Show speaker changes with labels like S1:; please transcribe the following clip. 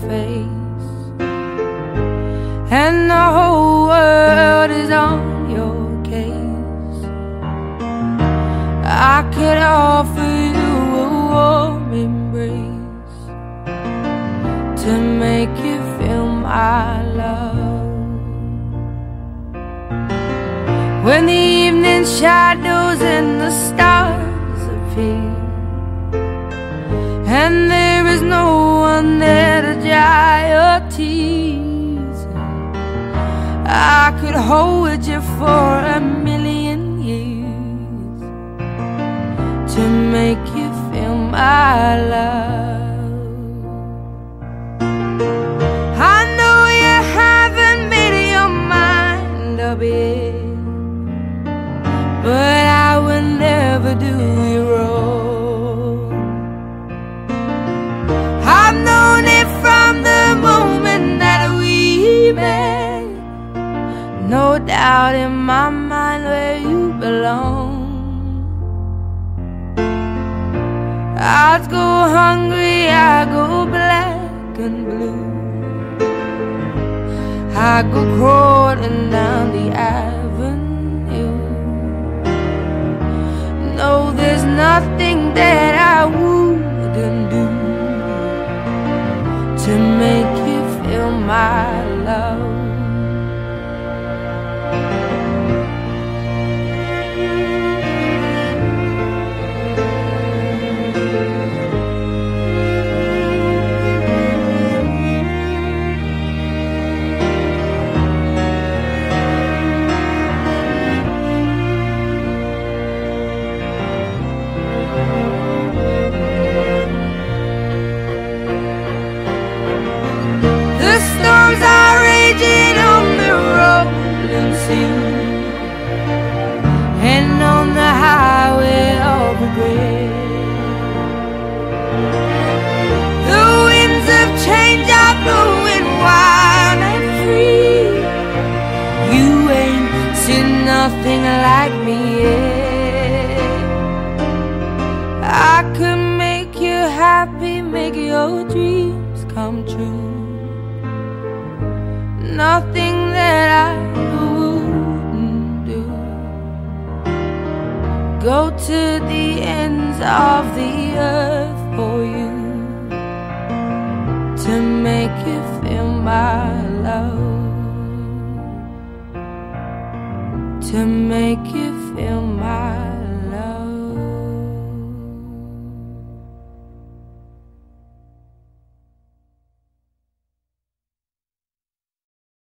S1: face, and the whole world is on your case. I could offer you a warm embrace to make you feel my love. When the evening shadows and the stars appear, and there is no one there to dry your tears, I could hold you for a million years to make you feel my love. I know you haven't made your mind up yet, but I will never do you wrong. I've known it from the moment that we met, no doubt in my mind where you belong. I'd go hungry, I go black and blue, I go crawling down the avenue. No, there's nothing that I wouldn't do to make you feel my love. Storms are raging on the rolling sea, and on the highway of regret. The winds of change are blowing wild and free. You ain't seen nothing like me yet. I could make you happy, make your dreams come true. Nothing that I wouldn't do. Go to the ends of the earth for you to make you feel my love, to make you